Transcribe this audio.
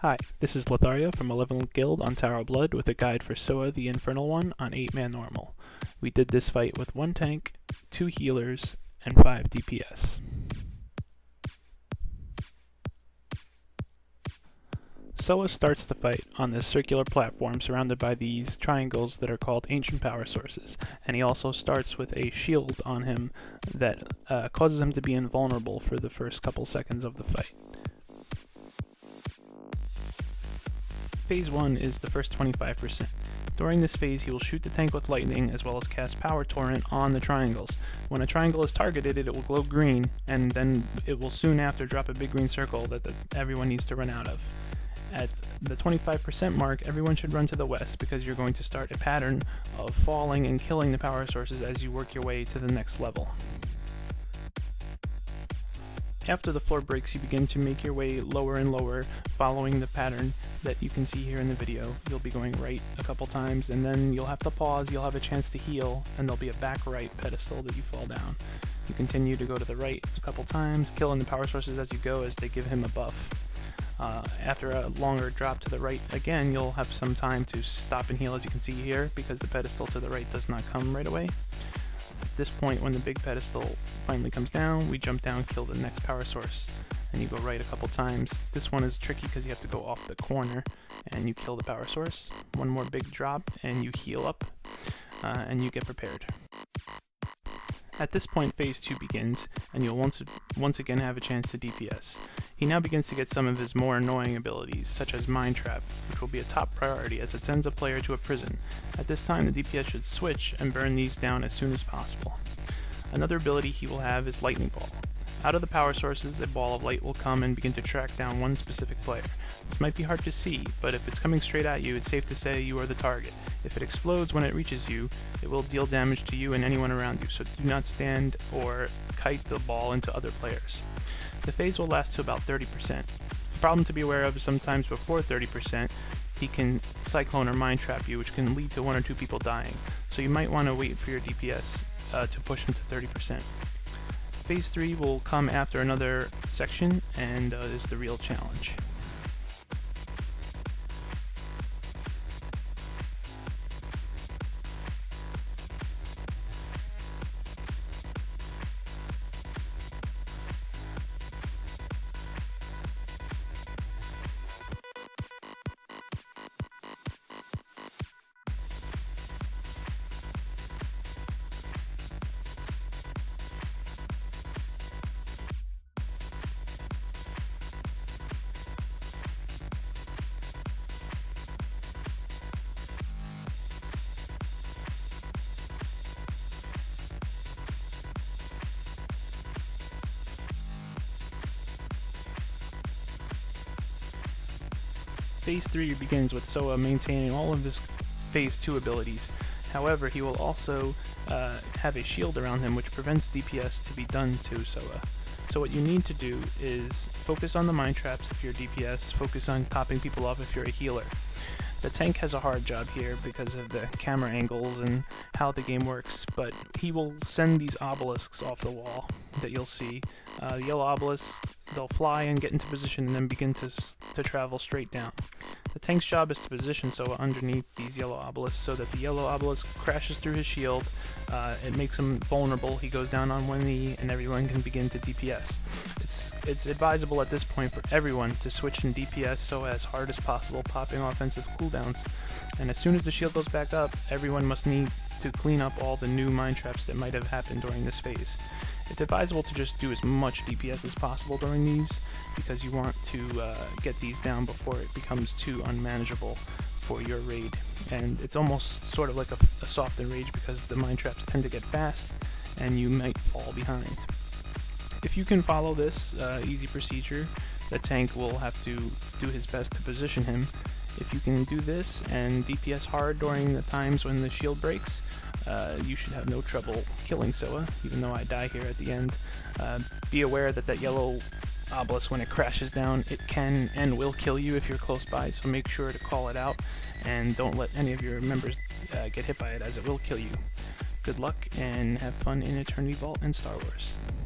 Hi, this is Lothario from Malevolent Guild on Tarro Blood with a guide for Soa The Infernal One on 8-man normal. We did this fight with 1 tank, 2 healers, and 5 DPS. Soa starts the fight on this circular platform surrounded by these triangles that are called ancient power sources, and he also starts with a shield on him that causes him to be invulnerable for the first couple seconds of the fight. Phase 1 is the first 25%. During this phase, he will shoot the tank with lightning as well as cast power torrent on the triangles. When a triangle is targeted, it will glow green, and then it will soon after drop a big green circle that everyone needs to run out of. At the 25% mark, everyone should run to the west because you're going to start a pattern of falling and killing the power sources as you work your way to the next level. After the floor breaks, you begin to make your way lower and lower, following the pattern that you can see here in the video. You'll be going right a couple times, and then you'll have to pause, you'll have a chance to heal, and there'll be a back right pedestal that you fall down. You continue to go to the right a couple times, killing the power sources as you go as they give him a buff. After a longer drop to the right again, you'll have some time to stop and heal, as you can see here, because the pedestal to the right does not come right away. At this point, when the big pedestal finally comes down, we jump down, kill the next power source, and you go right a couple times. This one is tricky because you have to go off the corner and you kill the power source. One more big drop and you heal up, and you get prepared. At this point, phase 2 begins, and you'll once again have a chance to DPS. He now begins to get some of his more annoying abilities, such as Mind Trap, which will be a top priority as it sends a player to a prison. At this time, the DPS should switch and burn these down as soon as possible. Another ability he will have is Lightning Ball. Out of the power sources, a ball of light will come and begin to track down one specific player. This might be hard to see, but if it's coming straight at you, it's safe to say you are the target. If it explodes when it reaches you, it will deal damage to you and anyone around you, so do not stand or kite the ball into other players. The phase will last to about 30%. A problem to be aware of is sometimes before 30%, he can Cyclone or Mind Trap you, which can lead to 1 or 2 people dying, so you might want to wait for your DPS to push him to 30%. Phase 3 will come after another section and is the real challenge. Phase 3 begins with Soa maintaining all of his Phase 2 abilities. However, he will also have a shield around him which prevents DPS to be done to Soa. So what you need to do is focus on the mind traps if you're DPS, focus on topping people off if you're a healer. The tank has a hard job here because of the camera angles and how the game works, but he will send these obelisks off the wall that you'll see. The yellow obelisks, they'll fly and get into position and then begin to travel straight down. The tank's job is to position Soa underneath these yellow obelisks so that the yellow obelisk crashes through his shield, it makes him vulnerable, he goes down on one knee, and everyone can begin to DPS. It's advisable at this point for everyone to switch in DPS Soa as hard as possible, popping offensive cooldowns. And as soon as the shield goes back up, everyone must need to clean up all the new mind traps that might have happened during this phase. It's advisable to just do as much DPS as possible during these, because you want to get these down before it becomes too unmanageable for your raid. And it's almost sort of like a softened rage because the mind traps tend to get fast and you might fall behind. If you can follow this easy procedure, the tank will have to do his best to position him. If you can do this and DPS hard during the times when the shield breaks, you should have no trouble killing Soa, even though I die here at the end. Be aware that that yellow obelisk, when it crashes down, it can and will kill you if you're close by, so make sure to call it out and don't let any of your members get hit by it, as it will kill you. Good luck and have fun in Eternity Vault and Star Wars.